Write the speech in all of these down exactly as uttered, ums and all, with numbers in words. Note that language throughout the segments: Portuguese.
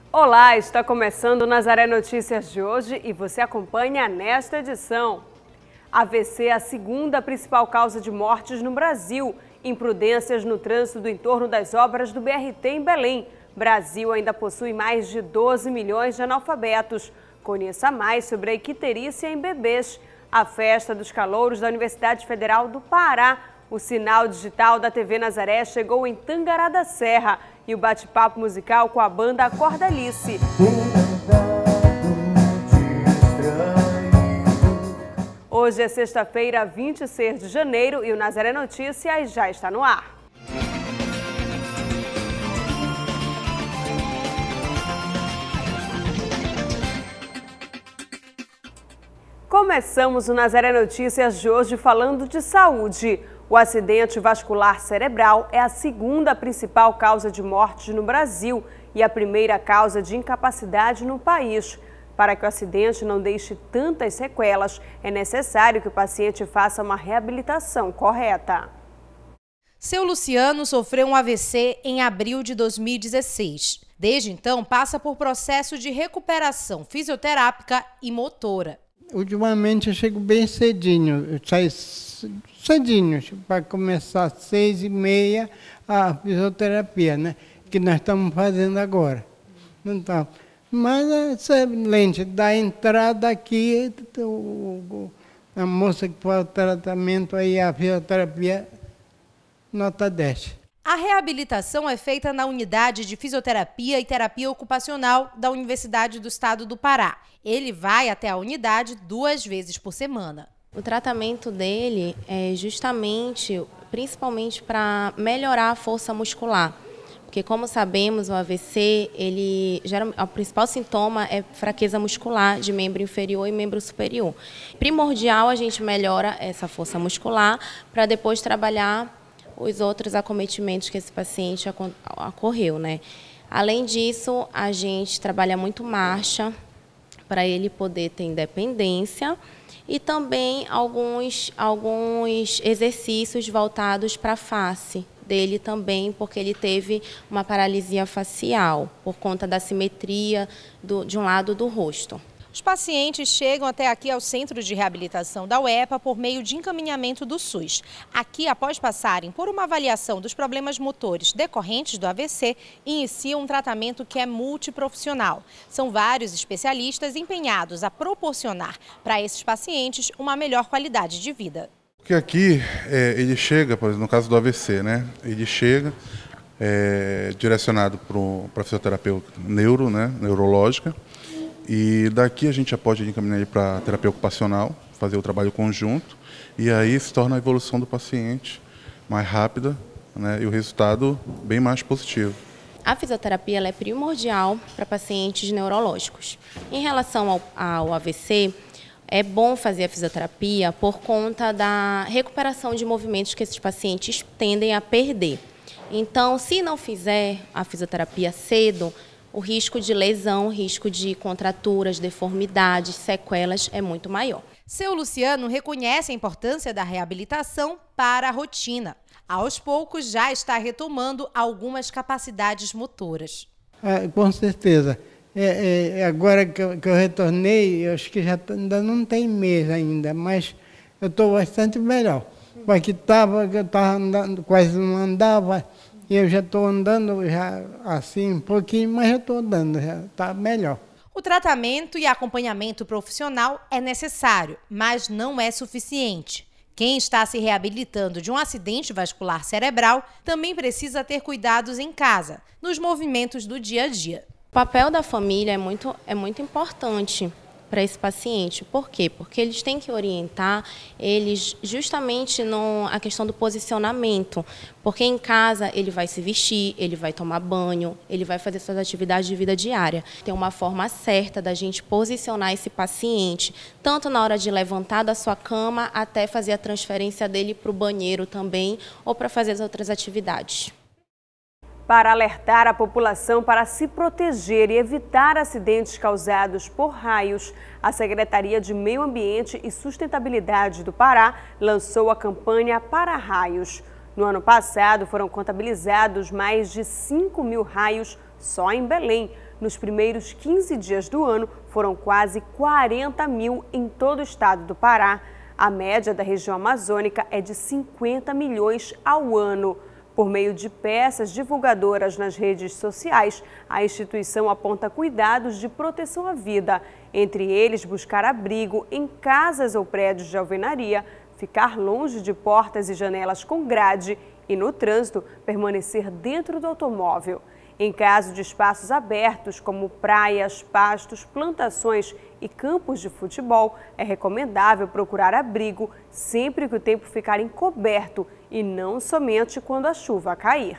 Olá, está começando o Nazaré Notícias de hoje e você acompanha nesta edição. A V C é a segunda principal causa de mortes no Brasil. Imprudências no trânsito do entorno das obras do B R T em Belém. Brasil ainda possui mais de doze milhões de analfabetos. Conheça mais sobre a icterícia em bebês. A festa dos calouros da Universidade Federal do Pará. O sinal digital da T V Nazaré chegou em Tangará da Serra e o bate-papo musical com a banda Acordalice. Hoje é sexta-feira, vinte e seis de janeiro e o Nazaré Notícias já está no ar. Começamos o Nazaré Notícias de hoje falando de saúde. O acidente vascular cerebral é a segunda principal causa de mortes no Brasil e a primeira causa de incapacidade no país. Para que o acidente não deixe tantas sequelas, é necessário que o paciente faça uma reabilitação correta. Seu Luciano sofreu um A V C em abril de dois mil e dezesseis. Desde então, passa por processo de recuperação fisioterápica e motora. Ultimamente eu chego bem cedinho, eu saio cedinho, para começar às seis e meia a fisioterapia, né? Que nós estamos fazendo agora. Então, mas é excelente, da entrada aqui, o, a moça que faz o tratamento aí, a fisioterapia, nota dez. A reabilitação é feita na Unidade de Fisioterapia e Terapia Ocupacional da Universidade do Estado do Pará. Ele vai até a unidade duas vezes por semana. O tratamento dele é justamente, principalmente para melhorar a força muscular. Porque, como sabemos, o A V C, ele, o principal sintoma é fraqueza muscular de membro inferior e membro superior. Primordial a gente melhora essa força muscular para depois trabalhar os outros acometimentos que esse paciente ocorreu, né? Além disso, a gente trabalha muito marcha para ele poder ter independência e também alguns, alguns exercícios voltados para a face dele também, porque ele teve uma paralisia facial por conta da simetria do, de um lado do rosto. Os pacientes chegam até aqui ao Centro de Reabilitação da U E P A por meio de encaminhamento do SUS. Aqui, após passarem por uma avaliação dos problemas motores decorrentes do A V C, iniciam um tratamento que é multiprofissional. São vários especialistas empenhados a proporcionar para esses pacientes uma melhor qualidade de vida. Porque aqui, é, ele chega, por exemplo, no caso do A V C, né? Ele chega é, direcionado para a fisioterapeuta neuro, né? neurológica. E daqui a gente já pode encaminhar ele para terapia ocupacional, fazer o trabalho conjunto, e aí se torna a evolução do paciente mais rápida, né, e o resultado bem mais positivo. A fisioterapia ela é primordial para pacientes neurológicos. Em relação ao, ao A V C, é bom fazer a fisioterapia por conta da recuperação de movimentos que esses pacientes tendem a perder. Então, se não fizer a fisioterapia cedo, o risco de lesão, o risco de contraturas, deformidades, sequelas é muito maior. Seu Luciano reconhece a importância da reabilitação para a rotina. Aos poucos já está retomando algumas capacidades motoras. Ah, com certeza. É, é, agora que eu, que eu retornei, eu acho que já ainda não tem mês ainda, mas eu estou bastante melhor. Porque tava, eu estava andando, quase não andava. E eu já estou andando já assim um pouquinho, mas já estou andando, já está melhor. O tratamento e acompanhamento profissional é necessário, mas não é suficiente. Quem está se reabilitando de um acidente vascular cerebral também precisa ter cuidados em casa, nos movimentos do dia a dia. O papel da família é muito, é muito importante para esse paciente. Por quê? Porque eles têm que orientar eles justamente na questão do posicionamento. Porque em casa ele vai se vestir, ele vai tomar banho, ele vai fazer suas atividades de vida diária. Tem uma forma certa da gente posicionar esse paciente, tanto na hora de levantar da sua cama até fazer a transferência dele para o banheiro também ou para fazer as outras atividades. Para alertar a população para se proteger e evitar acidentes causados por raios, a Secretaria de Meio Ambiente e Sustentabilidade do Pará lançou a campanha Para Raios. No ano passado, foram contabilizados mais de cinco mil raios só em Belém. Nos primeiros quinze dias do ano, foram quase quarenta mil em todo o estado do Pará. A média da região amazônica é de cinquenta milhões ao ano. Por meio de peças divulgadoras nas redes sociais, a instituição aponta cuidados de proteção à vida, entre eles buscar abrigo em casas ou prédios de alvenaria, ficar longe de portas e janelas com grade e, no trânsito, permanecer dentro do automóvel. Em caso de espaços abertos, como praias, pastos, plantações e campos de futebol, é recomendável procurar abrigo sempre que o tempo ficar encoberto e não somente quando a chuva cair.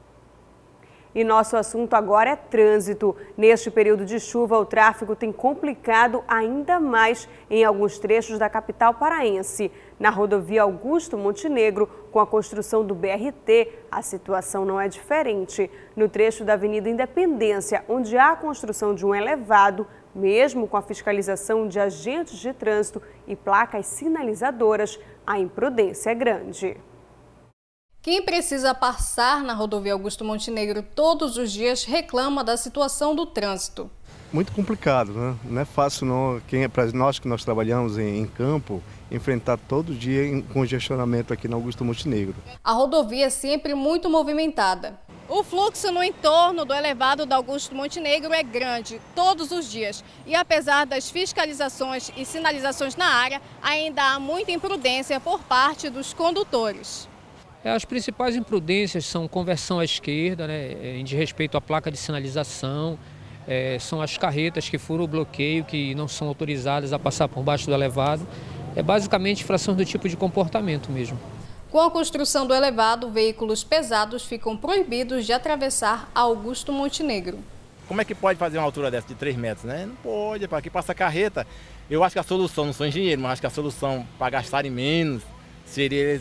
E nosso assunto agora é trânsito. Neste período de chuva, o tráfego tem complicado ainda mais em alguns trechos da capital paraense. Na rodovia Augusto Montenegro, com a construção do B R T, a situação não é diferente. No trecho da Avenida Independência, onde há a construção de um elevado, mesmo com a fiscalização de agentes de trânsito e placas sinalizadoras, a imprudência é grande. Quem precisa passar na rodovia Augusto Montenegro todos os dias reclama da situação do trânsito. Muito complicado, né? Não é fácil não, quem é para nós que nós trabalhamos em, em campo, enfrentar todo dia em congestionamento aqui na Augusto Montenegro. A rodovia é sempre muito movimentada. O fluxo no entorno do elevado da Augusto Montenegro é grande, todos os dias. E apesar das fiscalizações e sinalizações na área, ainda há muita imprudência por parte dos condutores. As principais imprudências são conversão à esquerda, né, em de respeito à placa de sinalização, é, são as carretas que furam o bloqueio, que não são autorizadas a passar por baixo do elevado. É basicamente infração do tipo de comportamento mesmo. Com a construção do elevado, veículos pesados ficam proibidos de atravessar a Augusto Montenegro. Como é que pode fazer uma altura dessa de três metros, né? Não pode, para que passa carreta. Eu acho que a solução, não sou engenheiro, mas acho que a solução para gastarem menos seria,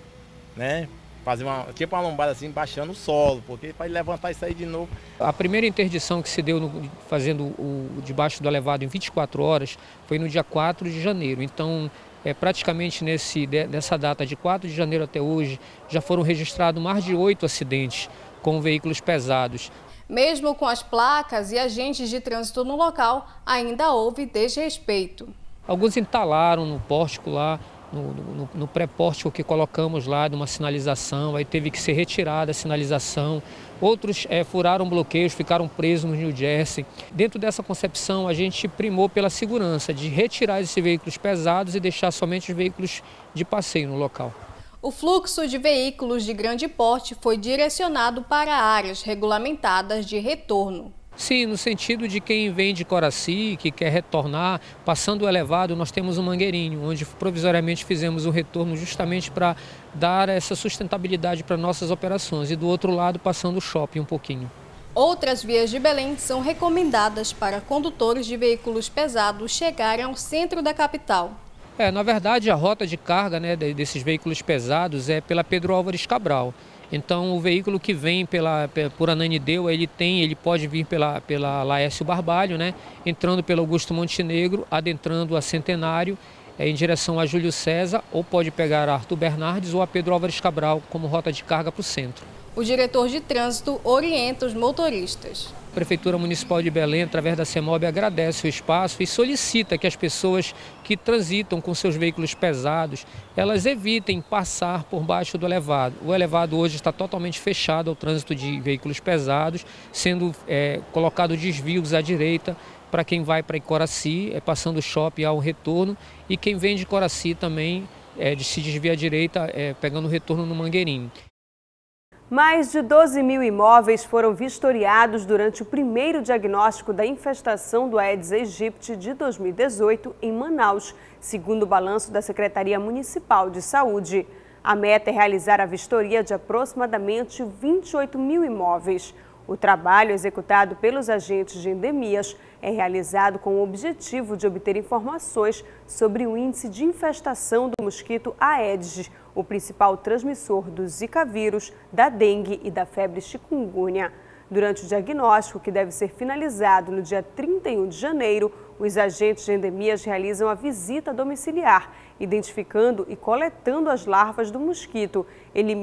né, fazer uma, tipo uma lombada assim, baixando o solo, porque para levantar e sair de novo. A primeira interdição que se deu no, fazendo o debaixo do elevado em vinte e quatro horas foi no dia quatro de janeiro. Então, é, praticamente nesse, nessa data de quatro de janeiro até hoje, já foram registrados mais de oito acidentes com veículos pesados. Mesmo com as placas e agentes de trânsito no local, ainda houve desrespeito. Alguns entalaram no pórtico lá, no, no, no pré-pórtico que colocamos lá de uma sinalização, aí teve que ser retirada a sinalização. Outros é, furaram bloqueios, ficaram presos no New Jersey. Dentro dessa concepção, a gente primou pela segurança de retirar esses veículos pesados e deixar somente os veículos de passeio no local. O fluxo de veículos de grande porte foi direcionado para áreas regulamentadas de retorno. Sim, no sentido de quem vem de Coraci, que quer retornar, passando o elevado, nós temos um mangueirinho, onde provisoriamente fizemos o retorno justamente para dar essa sustentabilidade para nossas operações. E do outro lado, passando o shopping um pouquinho. Outras vias de Belém são recomendadas para condutores de veículos pesados chegarem ao centro da capital. É, na verdade, a rota de carga, né, desses veículos pesados é pela Pedro Álvares Cabral. Então, o veículo que vem pela, por Ananindeua, ele tem, ele pode vir pela, pela Laércio Barbalho, né, entrando pelo Augusto Montenegro, adentrando a Centenário, é, em direção a Júlio César, ou pode pegar a Arthur Bernardes ou a Pedro Álvares Cabral como rota de carga para o centro. O diretor de trânsito orienta os motoristas. A Prefeitura Municipal de Belém, através da CEMOB, agradece o espaço e solicita que as pessoas que transitam com seus veículos pesados, elas evitem passar por baixo do elevado. O elevado hoje está totalmente fechado ao trânsito de veículos pesados, sendo é, colocado desvios à direita para quem vai para Coraci, é, passando o shopping ao retorno, e quem vem de Coraci também é, de se desvia à direita, é, pegando o retorno no Mangueirinho. Mais de doze mil imóveis foram vistoriados durante o primeiro diagnóstico da infestação do Aedes aegypti de dois mil e dezoito em Manaus, segundo o balanço da Secretaria Municipal de Saúde. A meta é realizar a vistoria de aproximadamente vinte e oito mil imóveis. O trabalho executado pelos agentes de endemias é realizado com o objetivo de obter informações sobre o índice de infestação do mosquito Aedes, o principal transmissor do Zika vírus, da dengue e da febre chikungunya. Durante o diagnóstico, que deve ser finalizado no dia trinta e um de janeiro, os agentes de endemias realizam a visita domiciliar, identificando e coletando as larvas do mosquito,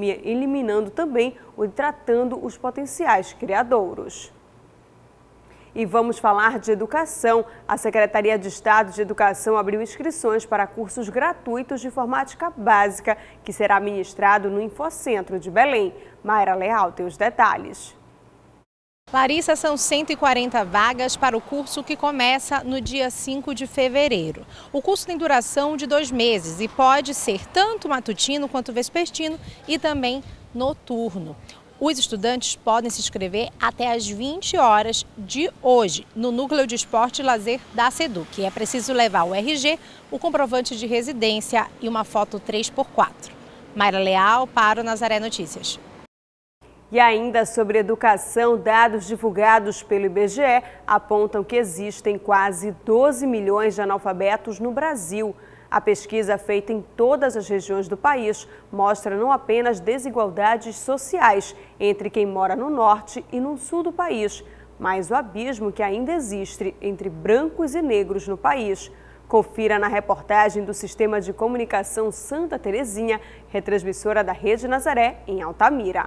eliminando também e tratando os potenciais criadouros. E vamos falar de educação. A Secretaria de Estado de Educação abriu inscrições para cursos gratuitos de informática básica, que será ministrado no Infocentro de Belém. Mayra Leal tem os detalhes. Larissa, são cento e quarenta vagas para o curso que começa no dia cinco de fevereiro. O curso tem duração de dois meses e pode ser tanto matutino quanto vespertino e também noturno. Os estudantes podem se inscrever até às vinte horas de hoje no Núcleo de Esporte e Lazer da SEDUC. É preciso levar o R G, o comprovante de residência e uma foto três por quatro. Mayra Leal para o Nazaré Notícias. E ainda sobre educação, dados divulgados pelo I B G E apontam que existem quase doze milhões de analfabetos no Brasil. A pesquisa, feita em todas as regiões do país, mostra não apenas desigualdades sociais entre quem mora no norte e no sul do país, mas o abismo que ainda existe entre brancos e negros no país. Confira na reportagem do Sistema de Comunicação Santa Terezinha, retransmissora da Rede Nazaré, em Altamira.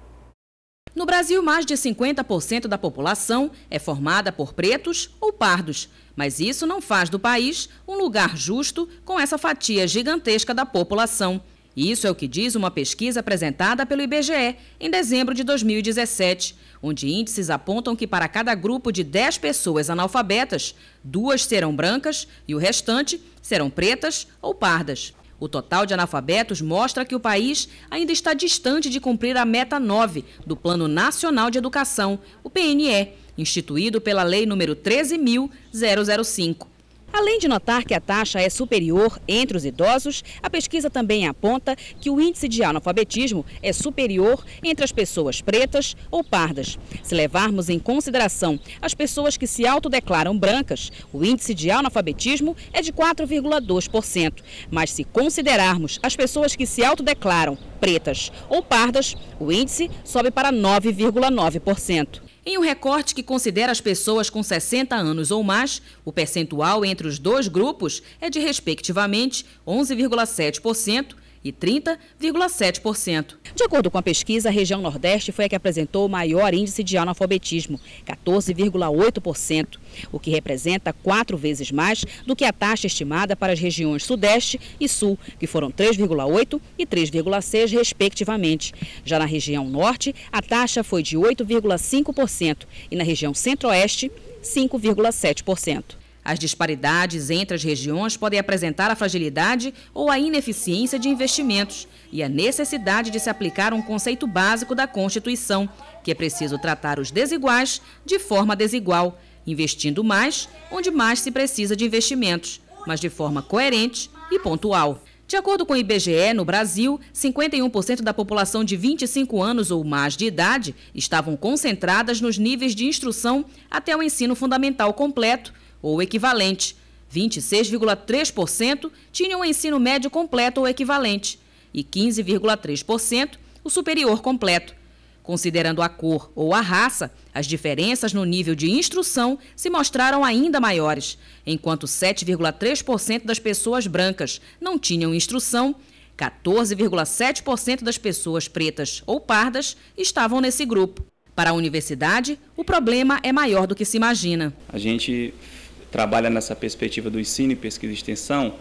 No Brasil, mais de cinquenta por cento da população é formada por pretos ou pardos. Mas isso não faz do país um lugar justo com essa fatia gigantesca da população. Isso é o que diz uma pesquisa apresentada pelo I B G E em dezembro de dois mil e dezessete, onde índices apontam que para cada grupo de dez pessoas analfabetas, duas serão brancas e o restante serão pretas ou pardas. O total de analfabetos mostra que o país ainda está distante de cumprir a meta nove do Plano Nacional de Educação, o P N E, instituído pela Lei número treze mil e cinco. Além de notar que a taxa é superior entre os idosos, a pesquisa também aponta que o índice de analfabetismo é superior entre as pessoas pretas ou pardas. Se levarmos em consideração as pessoas que se autodeclaram brancas, o índice de analfabetismo é de quatro vírgula dois por cento. Mas se considerarmos as pessoas que se autodeclaram pretas ou pardas, o índice sobe para nove vírgula nove por cento. Em um recorte que considera as pessoas com sessenta anos ou mais, o percentual entre os dois grupos é de, respectivamente, onze vírgula sete por cento e trinta vírgula sete por cento. De acordo com a pesquisa, a região Nordeste foi a que apresentou o maior índice de analfabetismo, quatorze vírgula oito por cento, o que representa quatro vezes mais do que a taxa estimada para as regiões Sudeste e Sul, que foram três vírgula oito por cento e três vírgula seis por cento, respectivamente. Já na região Norte, a taxa foi de oito vírgula cinco por cento e na região Centro-Oeste, cinco vírgula sete por cento. As disparidades entre as regiões podem apresentar a fragilidade ou a ineficiência de investimentos e a necessidade de se aplicar um conceito básico da Constituição, que é preciso tratar os desiguais de forma desigual, investindo mais onde mais se precisa de investimentos, mas de forma coerente e pontual. De acordo com o I B G E, no Brasil, cinquenta e um por cento da população de vinte e cinco anos ou mais de idade estavam concentradas nos níveis de instrução até o ensino fundamental completo ou equivalente. vinte e seis vírgula três por cento tinham o ensino médio completo ou equivalente e quinze vírgula três por cento o superior completo. Considerando a cor ou a raça, as diferenças no nível de instrução se mostraram ainda maiores, enquanto sete vírgula três por cento das pessoas brancas não tinham instrução, quatorze vírgula sete por cento das pessoas pretas ou pardas estavam nesse grupo. Para a universidade, o problema é maior do que se imagina. A gente trabalha nessa perspectiva do ensino e pesquisa e extensão,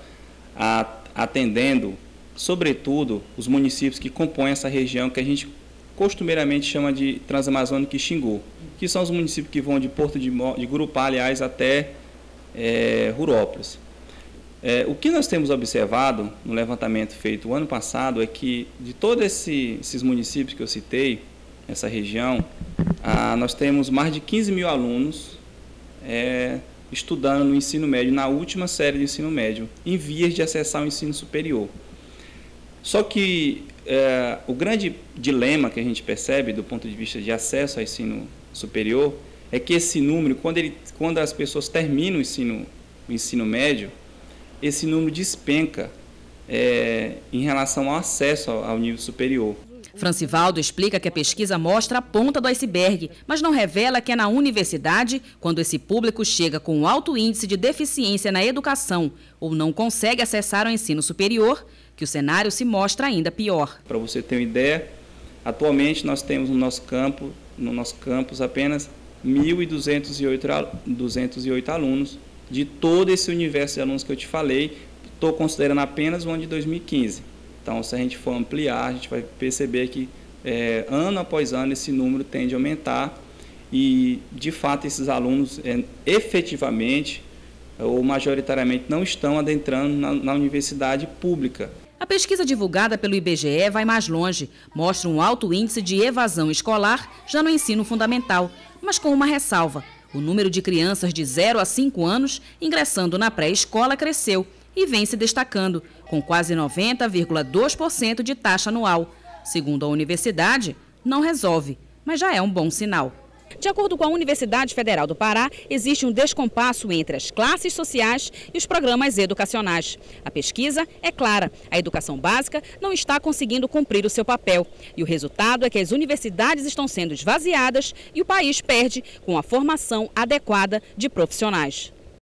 atendendo, sobretudo, os municípios que compõem essa região que a gente costumeiramente chama de Transamazônica e Xingu, que são os municípios que vão de Porto de, de Gurupá, aliás, até é, Rurópolis. É, o que nós temos observado no levantamento feito o ano passado é que, de todos esse, esses municípios que eu citei, essa região, ah, nós temos mais de quinze mil alunos é, estudando no ensino médio, na última série de ensino médio, em vias de acessar o ensino superior. Só que é, o grande dilema que a gente percebe do ponto de vista de acesso ao ensino superior é que esse número, quando, ele, quando as pessoas terminam o ensino, o ensino médio, esse número despenca é, em relação ao acesso ao, ao nível superior. Francivaldo explica que a pesquisa mostra a ponta do iceberg, mas não revela que é na universidade, quando esse público chega com um alto índice de deficiência na educação ou não consegue acessar ao ensino superior, que o cenário se mostra ainda pior. Para você ter uma ideia, atualmente nós temos no nosso campo, no nosso campus apenas mil duzentos e oito alunos de todo esse universo de alunos que eu te falei. Estou considerando apenas o ano de dois mil e quinze. Então, se a gente for ampliar, a gente vai perceber que é, ano após ano esse número tende a aumentar e, de fato, esses alunos é, efetivamente ou majoritariamente não estão adentrando na, na universidade pública. A pesquisa divulgada pelo I B G E vai mais longe, mostra um alto índice de evasão escolar já no ensino fundamental, mas com uma ressalva. O número de crianças de zero a cinco anos ingressando na pré-escola cresceu e vem se destacando, com quase noventa vírgula dois por cento de taxa anual. Segundo a universidade, não resolve, mas já é um bom sinal. De acordo com a Universidade Federal do Pará, existe um descompasso entre as classes sociais e os programas educacionais. A pesquisa é clara, a educação básica não está conseguindo cumprir o seu papel. E o resultado é que as universidades estão sendo esvaziadas e o país perde com a formação adequada de profissionais.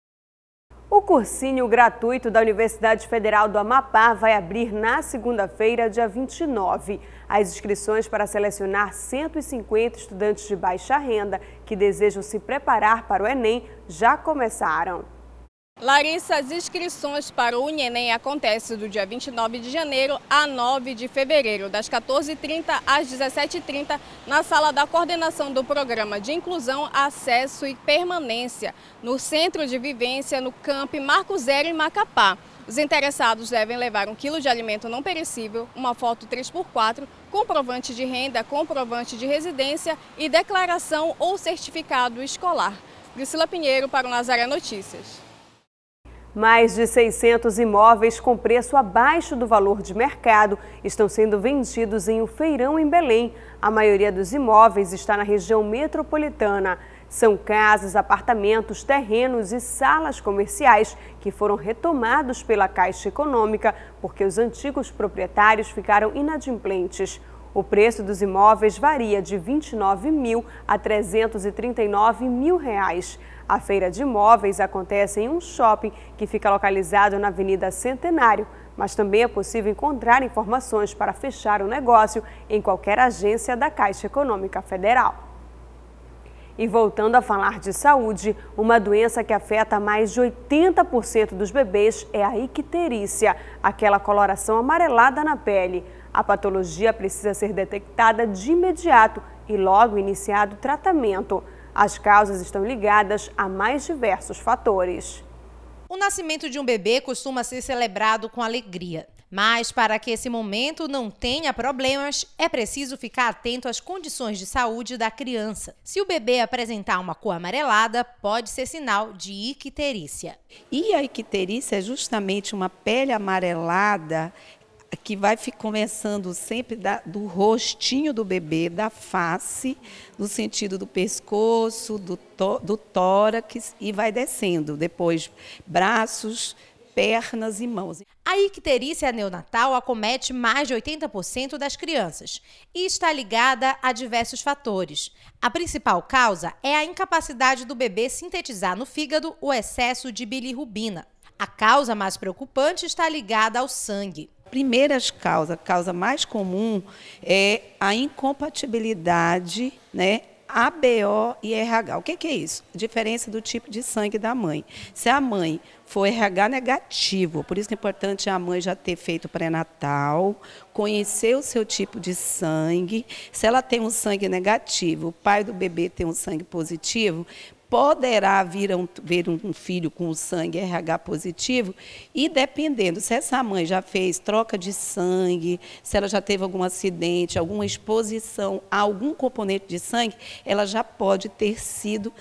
O cursinho gratuito da Universidade Federal do Amapá vai abrir na segunda-feira, dia vinte e nove. As inscrições para selecionar cento e cinquenta estudantes de baixa renda que desejam se preparar para o Enem já começaram. Larissa, as inscrições para o Unienem acontecem do dia vinte e nove de janeiro a nove de fevereiro, das quatorze e trinta às dezessete e trinta, na sala da coordenação do Programa de Inclusão, Acesso e Permanência, no Centro de Vivência, no Camp Marco Zero, em Macapá. Os interessados devem levar um quilo de alimento não perecível, uma foto três por quatro, comprovante de renda, comprovante de residência e declaração ou certificado escolar. Priscila Pinheiro para o Nazaré Notícias. Mais de seiscentos imóveis com preço abaixo do valor de mercado estão sendo vendidos em um feirão em Belém. A maioria dos imóveis está na região metropolitana. São casas, apartamentos, terrenos e salas comerciais que foram retomados pela Caixa Econômica porque os antigos proprietários ficaram inadimplentes. O preço dos imóveis varia de vinte e nove mil a trezentos e trinta e nove mil reais. A feira de imóveis acontece em um shopping que fica localizado na Avenida Centenário, mas também é possível encontrar informações para fechar o negócio em qualquer agência da Caixa Econômica Federal. E voltando a falar de saúde, uma doença que afeta mais de oitenta por cento dos bebês é a icterícia, aquela coloração amarelada na pele. A patologia precisa ser detectada de imediato e logo iniciado o tratamento. As causas estão ligadas a mais diversos fatores. O nascimento de um bebê costuma ser celebrado com alegria. Mas para que esse momento não tenha problemas, é preciso ficar atento às condições de saúde da criança. Se o bebê apresentar uma cor amarelada, pode ser sinal de icterícia. E a icterícia é justamente uma pele amarelada que vai começando sempre da, do rostinho do bebê, da face, no sentido do pescoço, do, tó, do tórax e vai descendo. Depois, braços, pernas e mãos. A icterícia neonatal acomete mais de oitenta por cento das crianças e está ligada a diversos fatores. A principal causa é a incapacidade do bebê sintetizar no fígado o excesso de bilirrubina. A causa mais preocupante está ligada ao sangue. Primeiras causas, a causa mais comum é a incompatibilidade, né? A B O e R H. O que, que é isso? A diferença do tipo de sangue da mãe. Se a mãe for R H negativo, por isso que é importante a mãe já ter feito pré-natal, conhecer o seu tipo de sangue. Se ela tem um sangue negativo, o pai do bebê tem um sangue positivo, poderá vir um, ver um filho com o sangue R H positivo e dependendo, se essa mãe já fez troca de sangue, se ela já teve algum acidente, alguma exposição a algum componente de sangue, ela já pode ter sido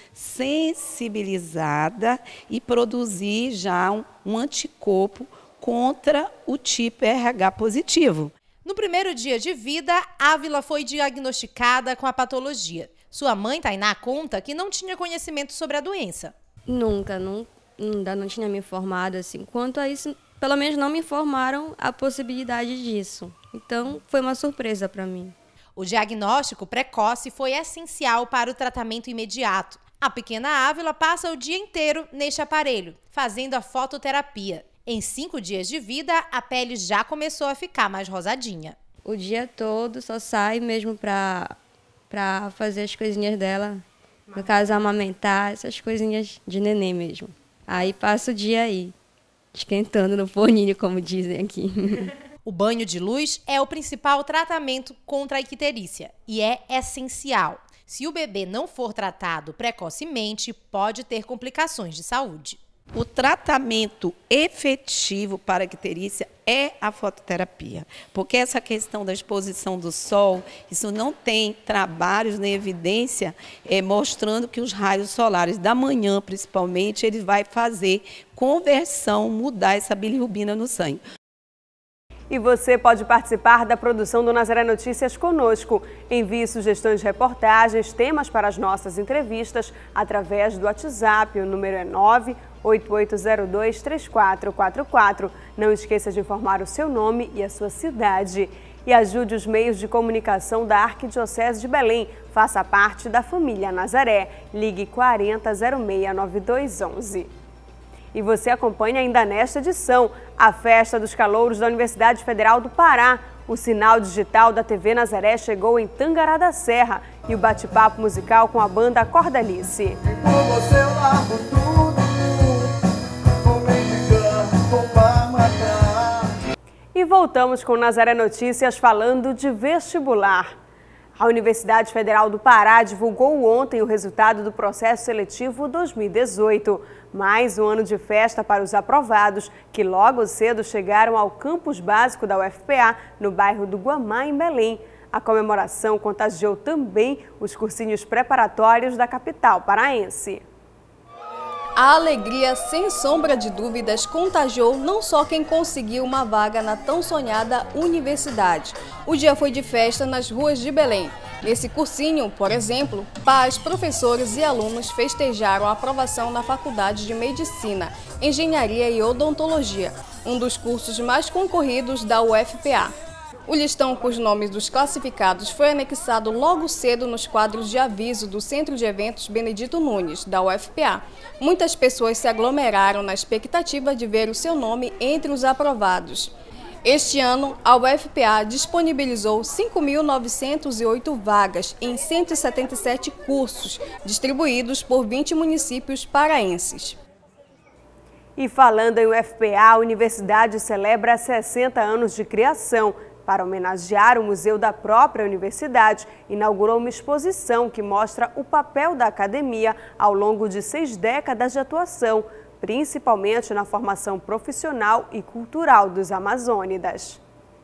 sensibilizada e produzir já um, um anticorpo contra o tipo R H positivo. No primeiro dia de vida, Ávila foi diagnosticada com a patologia. Sua mãe, Tainá, conta que não tinha conhecimento sobre a doença. Nunca, não, ainda não tinha me informado assim. Quanto a isso, pelo menos não me informaram a possibilidade disso. Então, foi uma surpresa para mim. O diagnóstico precoce foi essencial para o tratamento imediato. A pequena Ávila passa o dia inteiro neste aparelho, fazendo a fototerapia. Em cinco dias de vida, a pele já começou a ficar mais rosadinha. O dia todo só sai mesmo para... para fazer as coisinhas dela No caso, amamentar, essas coisinhas de neném mesmo. Aí passa o dia aí, esquentando no forninho, como dizem aqui. O banho de luz é o principal tratamento contra a icterícia e é essencial. Se o bebê não for tratado precocemente, pode ter complicações de saúde. O tratamento efetivo para a icterícia é a fototerapia, porque essa questão da exposição do sol, isso não tem trabalhos nem evidência é, mostrando que os raios solares da manhã, principalmente, ele vai fazer conversão, mudar essa bilirrubina no sangue. E você pode participar da produção do Nazaré Notícias conosco. Envie sugestões de reportagens, temas para as nossas entrevistas através do WhatsApp. O número é nove oito oito zero dois três quatro quatro quatro. Não esqueça de informar o seu nome e a sua cidade. E ajude os meios de comunicação da Arquidiocese de Belém. Faça parte da família Nazaré. Ligue quarenta zero seis nove dois onze. E você acompanha ainda nesta edição a Festa dos Calouros da Universidade Federal do Pará. O sinal digital da T V Nazaré chegou em Tangará da Serra e o bate-papo musical com a banda Cordalice. E voltamos com Nazaré Notícias falando de vestibular. A Universidade Federal do Pará divulgou ontem o resultado do processo seletivo dois mil e dezoito. Mais um ano de festa para os aprovados, que logo cedo chegaram ao campus básico da U F P A, no bairro do Guamá, em Belém. A comemoração contagiou também os cursinhos preparatórios da capital paraense. A alegria, sem sombra de dúvidas, contagiou não só quem conseguiu uma vaga na tão sonhada universidade. O dia foi de festa nas ruas de Belém. Nesse cursinho, por exemplo, pais, professores e alunos festejaram a aprovação na Faculdade de Medicina, Engenharia e Odontologia, um dos cursos mais concorridos da U F P A. O listão com os nomes dos classificados foi anexado logo cedo nos quadros de aviso do Centro de Eventos Benedito Nunes, da U F P A. Muitas pessoas se aglomeraram na expectativa de ver o seu nome entre os aprovados. Este ano, a U F P A disponibilizou cinco mil novecentas e oito vagas em cento e setenta e sete cursos, distribuídos por vinte municípios paraenses. E falando em U F P A, a universidade celebra sessenta anos de criação. Para homenagear o museu da própria universidade, inaugurou uma exposição que mostra o papel da academia ao longo de seis décadas de atuação, principalmente na formação profissional e cultural dos amazônidas.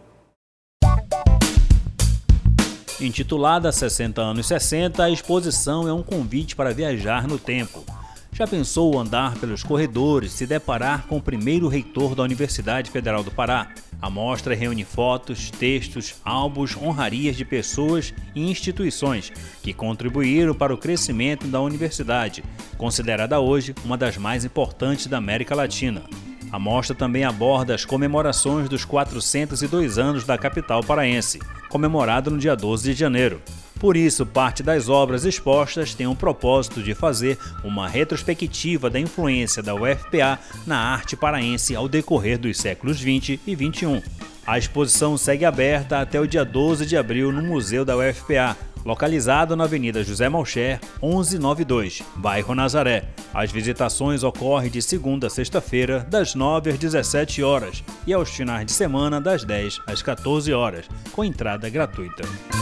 Intitulada sessenta anos sessenta, a exposição é um convite para viajar no tempo. Já pensou andar pelos corredores, se deparar com o primeiro reitor da Universidade Federal do Pará? A mostra reúne fotos, textos, álbuns, honrarias de pessoas e instituições que contribuíram para o crescimento da universidade, considerada hoje uma das mais importantes da América Latina. A mostra também aborda as comemorações dos quatrocentos e dois anos da capital paraense, comemorado no dia doze de janeiro. Por isso, parte das obras expostas tem o propósito de fazer uma retrospectiva da influência da U F P A na arte paraense ao decorrer dos séculos vinte e vinte e um. A exposição segue aberta até o dia doze de abril no Museu da U F P A, localizado na Avenida José Malcher, onze noventa e dois, bairro Nazaré. As visitações ocorrem de segunda a sexta-feira, das nove às dezessete horas, e aos finais de semana, das dez às quatorze horas, com entrada gratuita.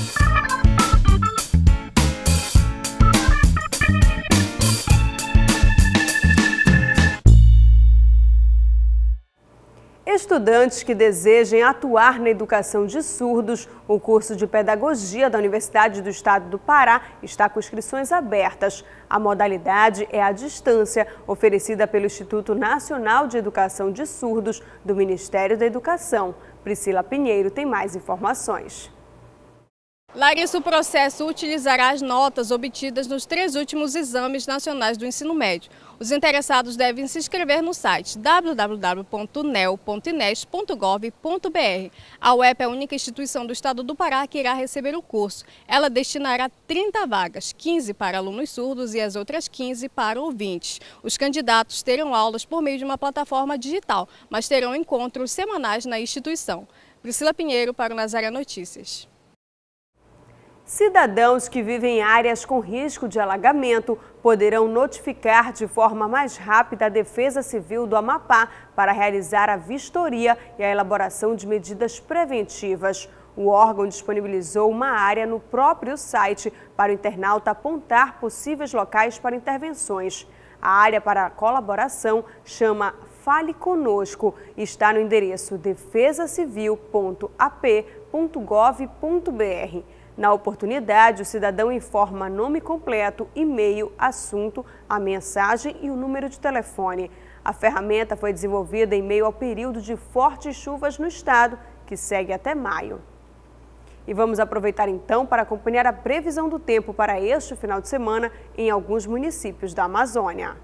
Estudantes que desejem atuar na educação de surdos, o curso de Pedagogia da Universidade do Estado do Pará está com inscrições abertas. A modalidade é à distância, oferecida pelo Instituto Nacional de Educação de Surdos do Ministério da Educação. Priscila Pinheiro tem mais informações. Larissa, o processo utilizará as notas obtidas nos três últimos exames nacionais do ensino médio. Os interessados devem se inscrever no site w w w ponto nel ponto ines ponto gov ponto br. A U E P é a única instituição do estado do Pará que irá receber o curso. Ela destinará trinta vagas, quinze para alunos surdos e as outras quinze para ouvintes. Os candidatos terão aulas por meio de uma plataforma digital, mas terão encontros semanais na instituição. Priscila Pinheiro para o Nazaré Notícias. Cidadãos que vivem em áreas com risco de alagamento poderão notificar de forma mais rápida a Defesa Civil do Amapá para realizar a vistoria e a elaboração de medidas preventivas. O órgão disponibilizou uma área no próprio site para o internauta apontar possíveis locais para intervenções. A área para a colaboração chama Fale Conosco e está no endereço defesa civil ponto a p ponto gov ponto br. Na oportunidade, o cidadão informa nome completo, e-mail, assunto, a mensagem e o número de telefone. A ferramenta foi desenvolvida em meio ao período de fortes chuvas no estado, que segue até maio. E vamos aproveitar então para acompanhar a previsão do tempo para este final de semana em alguns municípios da Amazônia.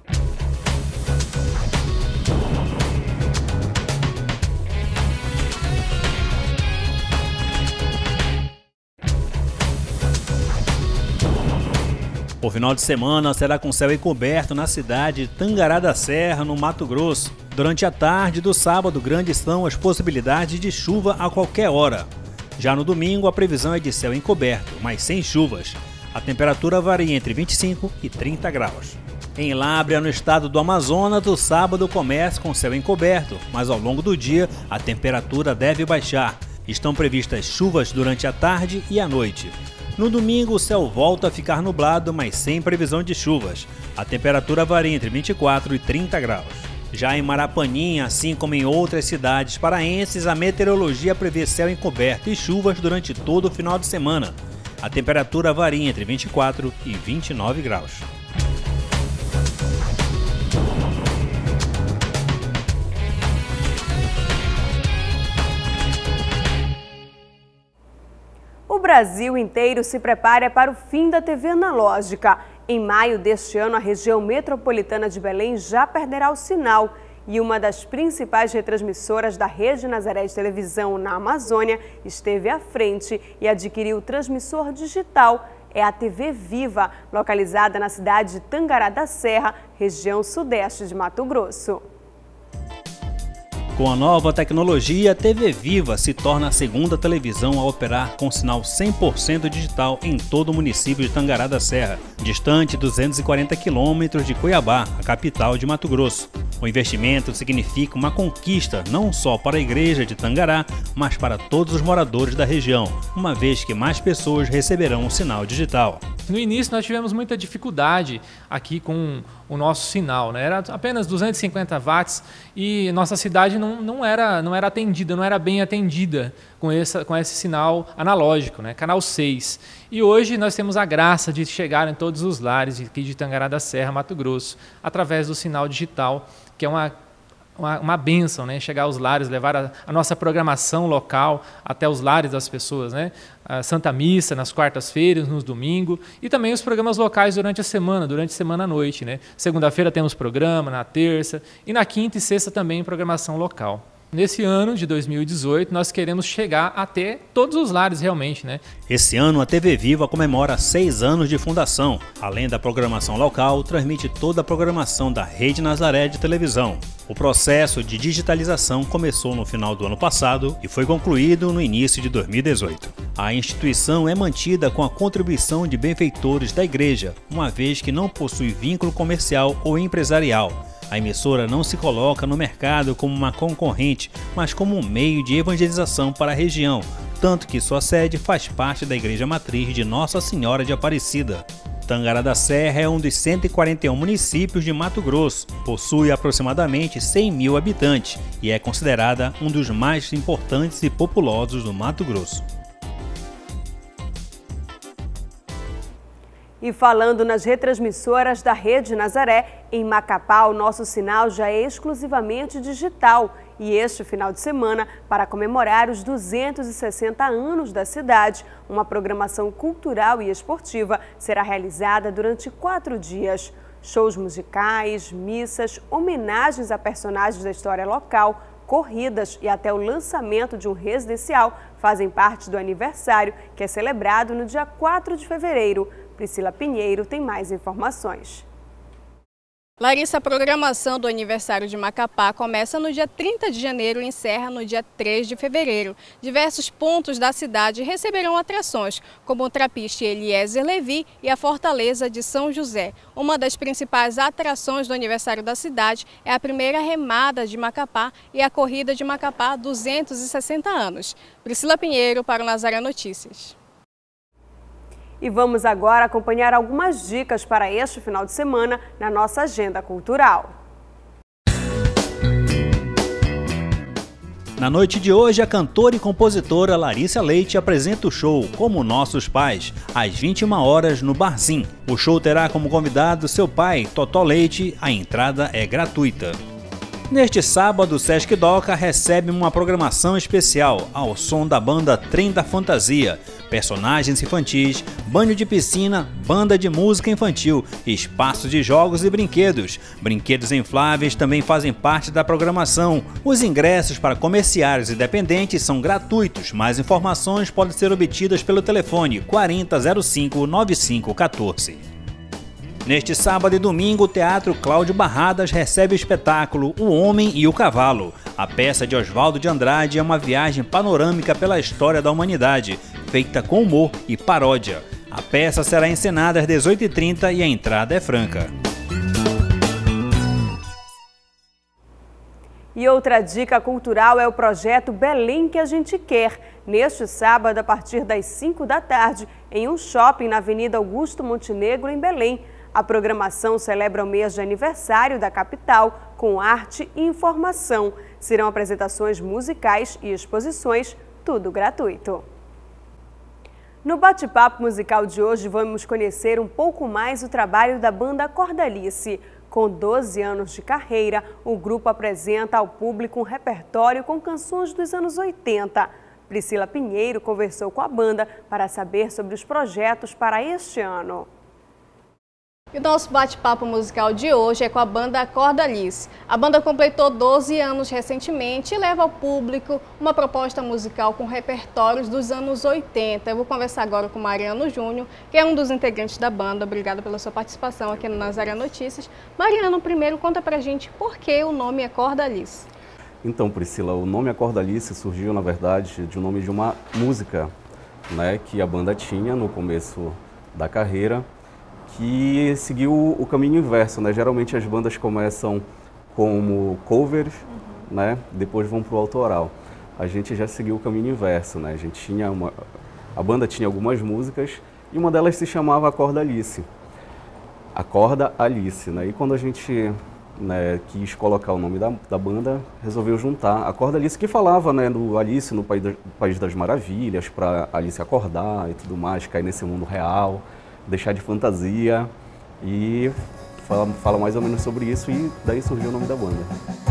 O final de semana será com céu encoberto na cidade de Tangará da Serra, no Mato Grosso. Durante a tarde do sábado grande estão as possibilidades de chuva a qualquer hora. Já no domingo a previsão é de céu encoberto, mas sem chuvas. A temperatura varia entre vinte e cinco e trinta graus. Em Lábrea, no estado do Amazonas, o sábado começa com céu encoberto, mas ao longo do dia a temperatura deve baixar. Estão previstas chuvas durante a tarde e a noite. No domingo, o céu volta a ficar nublado, mas sem previsão de chuvas. A temperatura varia entre vinte e quatro e trinta graus. Já em Marapaninha, assim como em outras cidades paraenses, a meteorologia prevê céu encoberto e chuvas durante todo o final de semana. A temperatura varia entre vinte e quatro e vinte e nove graus. O Brasil inteiro se prepara para o fim da T V analógica. Em maio deste ano, a região metropolitana de Belém já perderá o sinal e uma das principais retransmissoras da Rede Nazaré de televisão na Amazônia esteve à frente e adquiriu o transmissor digital. É a T V Viva, localizada na cidade de Tangará da Serra, região sudeste de Mato Grosso. Com a nova tecnologia, a T V Viva se torna a segunda televisão a operar com sinal cem por cento digital em todo o município de Tangará da Serra, distante duzentos e quarenta quilômetros de Cuiabá, a capital de Mato Grosso. O investimento significa uma conquista não só para a igreja de Tangará, mas para todos os moradores da região, uma vez que mais pessoas receberão o sinal digital. No início nós tivemos muita dificuldade aqui com o nosso sinal, né? Era apenas duzentos e cinquenta watts e nossa cidade não, não, era, não era atendida, não era bem atendida com, essa, com esse sinal analógico, né? Canal seis. E hoje nós temos a graça de chegar em todos os lares aqui de Tangará da Serra, Mato Grosso, através do sinal digital, que é uma Uma, uma bênção, né? Chegar aos lares, levar a, a nossa programação local até os lares das pessoas, né? A Santa Missa nas quartas-feiras, nos domingos, e também os programas locais durante a semana, durante a semana à noite, né? Segunda-feira temos programa, na terça, e na quinta e sexta também programação local. Nesse ano de dois mil e dezoito, nós queremos chegar até todos os lares realmente, né? Esse ano, a T V Viva comemora seis anos de fundação. Além da programação local, transmite toda a programação da Rede Nazaré de televisão. O processo de digitalização começou no final do ano passado e foi concluído no início de dois mil e dezoito. A instituição é mantida com a contribuição de benfeitores da igreja, uma vez que não possui vínculo comercial ou empresarial. A emissora não se coloca no mercado como uma concorrente, mas como um meio de evangelização para a região, tanto que sua sede faz parte da Igreja Matriz de Nossa Senhora de Aparecida. Tangará da Serra é um dos cento e quarenta e um municípios de Mato Grosso, possui aproximadamente cem mil habitantes e é considerada um dos mais importantes e populosos do Mato Grosso. E falando nas retransmissoras da Rede Nazaré, em Macapá o nosso sinal já é exclusivamente digital. E este final de semana, para comemorar os duzentos e sessenta anos da cidade, uma programação cultural e esportiva será realizada durante quatro dias. Shows musicais, missas, homenagens a personagens da história local, corridas e até o lançamento de um residencial fazem parte do aniversário, que é celebrado no dia quatro de fevereiro. Priscila Pinheiro tem mais informações. Larissa, a programação do aniversário de Macapá começa no dia trinta de janeiro e encerra no dia três de fevereiro. Diversos pontos da cidade receberão atrações, como o Trapiche Eliezer Levi e a Fortaleza de São José. Uma das principais atrações do aniversário da cidade é a primeira remada de Macapá e a corrida de Macapá duzentos e sessenta anos. Priscila Pinheiro para o Nazaré Notícias. E vamos agora acompanhar algumas dicas para este final de semana na nossa agenda cultural. Na noite de hoje, a cantora e compositora Larissa Leite apresenta o show Como Nossos Pais, às vinte e uma horas no Barzinho. O show terá como convidado seu pai, Totó Leite. A entrada é gratuita. Neste sábado, o Sesc Doca recebe uma programação especial ao som da banda Trem da Fantasia, personagens infantis, banho de piscina, banda de música infantil, espaço de jogos e brinquedos. Brinquedos infláveis também fazem parte da programação. Os ingressos para comerciários e dependentes são gratuitos. Mais informações podem ser obtidas pelo telefone quarenta zero cinco nove cinco um quatro. Neste sábado e domingo, o Teatro Cláudio Barradas recebe o espetáculo O Homem e o Cavalo. A peça de Oswaldo de Andrade é uma viagem panorâmica pela história da humanidade, feita com humor e paródia. A peça será encenada às dezoito e trinta e a entrada é franca. E outra dica cultural é o projeto Belém que a gente quer. Neste sábado, a partir das cinco da tarde, em um shopping na Avenida Augusto Montenegro, em Belém. A programação celebra o mês de aniversário da capital com arte e informação. Serão apresentações musicais e exposições, tudo gratuito. No bate-papo musical de hoje, vamos conhecer um pouco mais o trabalho da banda Cordalice. Com doze anos de carreira, o grupo apresenta ao público um repertório com canções dos anos oitenta. Priscila Pinheiro conversou com a banda para saber sobre os projetos para este ano. E o nosso bate-papo musical de hoje é com a banda Cordalice. A banda completou doze anos recentemente e leva ao público uma proposta musical com repertórios dos anos oitenta. Eu vou conversar agora com o Mariano Júnior, que é um dos integrantes da banda. Obrigada pela sua participação aqui no Nazaré Notícias. Mariano, primeiro conta pra gente por que o nome é Cordalice. Então, Priscila, o nome Cordalice surgiu, na verdade, de um nome de uma música, né, que a banda tinha no começo da carreira, que seguiu o caminho inverso, né? Geralmente as bandas começam como covers, uhum. né? Depois vão para o autoral. A gente já seguiu o caminho inverso, né? A gente tinha uma, a banda tinha algumas músicas e uma delas se chamava Acorda Alice. Acorda Alice, né? E quando a gente, né, quis colocar o nome da, da banda, resolveu juntar Acorda Alice, que falava, né, do Alice no País, do, País das Maravilhas, para Alice acordar e tudo mais, cair nesse mundo real, deixar de fantasia, e fala, fala mais ou menos sobre isso, e daí surgiu o nome da banda.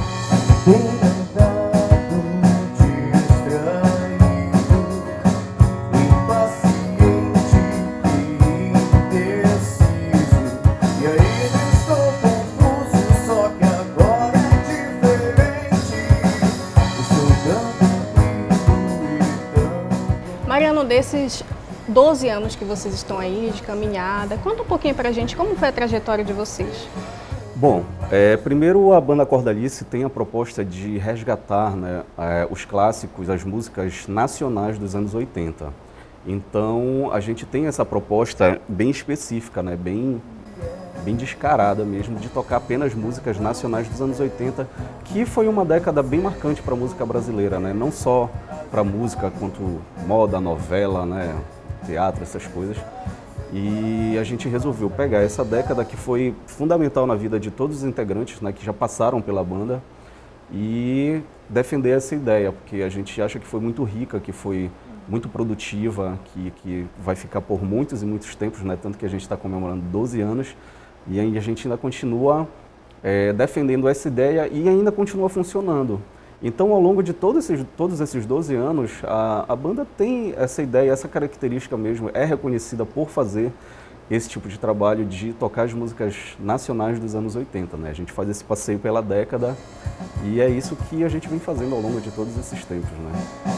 Mariano, desses doze anos que vocês estão aí de caminhada, conta um pouquinho pra gente como foi a trajetória de vocês. Bom, é, primeiro a banda Cordalice tem a proposta de resgatar, né, é, os clássicos, as músicas nacionais dos anos oitenta. Então a gente tem essa proposta bem específica, né, bem, bem descarada mesmo, de tocar apenas músicas nacionais dos anos oitenta, que foi uma década bem marcante para a música brasileira, né, não só para música quanto moda, novela, né, teatro, essas coisas. E a gente resolveu pegar essa década que foi fundamental na vida de todos os integrantes, né, que já passaram pela banda, e defender essa ideia, porque a gente acha que foi muito rica, que foi muito produtiva, que, que vai ficar por muitos e muitos tempos, né, tanto que a gente está comemorando doze anos, e aí a gente ainda continua é, defendendo essa ideia e ainda continua funcionando. Então, ao longo de todos esses, todos esses doze anos, a, a banda tem essa ideia, essa característica mesmo, é reconhecida por fazer esse tipo de trabalho de tocar as músicas nacionais dos anos oitenta, né? A gente faz esse passeio pela década e é isso que a gente vem fazendo ao longo de todos esses tempos, né?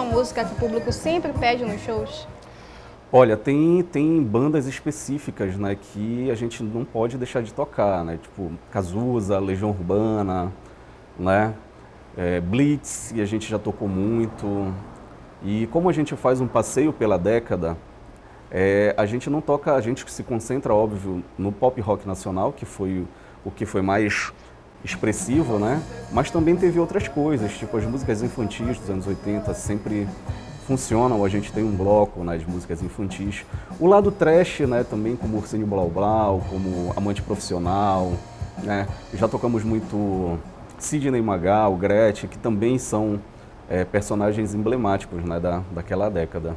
música que o público sempre pede nos shows? Olha, tem, tem bandas específicas, né, que a gente não pode deixar de tocar, né, tipo Cazuza, Legião Urbana, né, é, Blitz, e a gente já tocou muito. E como a gente faz um passeio pela década, é, a gente não toca, a gente se concentra, óbvio, no pop rock nacional, que foi o que foi mais expressivo, né, mas também teve outras coisas, tipo as músicas infantis dos anos oitenta sempre funcionam, a gente tem um bloco, né, de músicas infantis. O lado trash, né, também como Ursinho Blau Blau, como Amante Profissional, né, já tocamos muito Sidney Magal, Gretchen, que também são é, personagens emblemáticos, né, da, daquela década.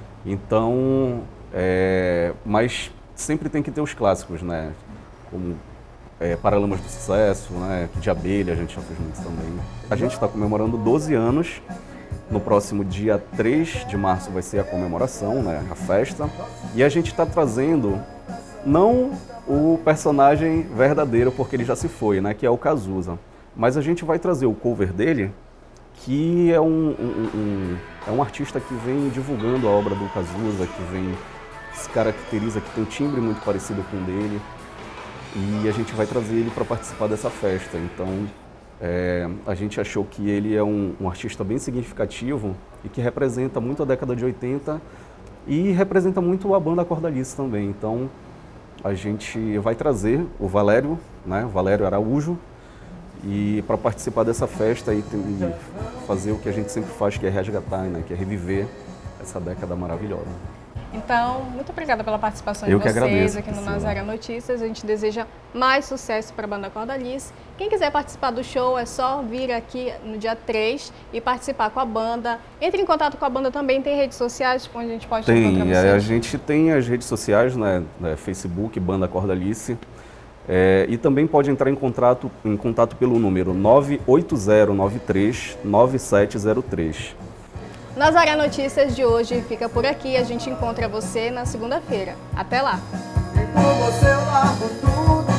Então, é, mas sempre tem que ter os clássicos, né, como é, Paralamas do Sucesso, né, de Abelha, a gente já fez muito também. A gente está comemorando doze anos. No próximo dia três de março vai ser a comemoração, né, a festa. E a gente está trazendo, não o personagem verdadeiro, porque ele já se foi, né, que é o Cazuza. Mas a gente vai trazer o cover dele, que é um, um, um, é um artista que vem divulgando a obra do Cazuza, que vem, se caracteriza, que tem um timbre muito parecido com o dele. E a gente vai trazer ele para participar dessa festa. Então, É, a gente achou que ele é um, um artista bem significativo e que representa muito a década de oitenta e representa muito a banda Cordalice também. Então, a gente vai trazer o Valério, né, Valério Araújo, e para participar dessa festa e, e fazer o que a gente sempre faz, que é resgatar, né, que é reviver essa década maravilhosa. Então, muito obrigada pela participação Eu de que vocês agradeço, aqui no Priscila. Nazaré Notícias. A gente deseja mais sucesso para a banda Cordalice. Quem quiser participar do show é só vir aqui no dia três e participar com a banda. Entre em contato com a banda também, tem redes sociais onde a gente pode encontrar Tem, vocês? é, a gente tem as redes sociais, né, né, Facebook, Banda Cordalice, é, e também pode entrar em contato, em contato pelo número nove oito zero nove três nove sete zero três. Nazaré Notícias de hoje fica por aqui. A gente encontra você na segunda-feira. Até lá! E por você eu largo tudo.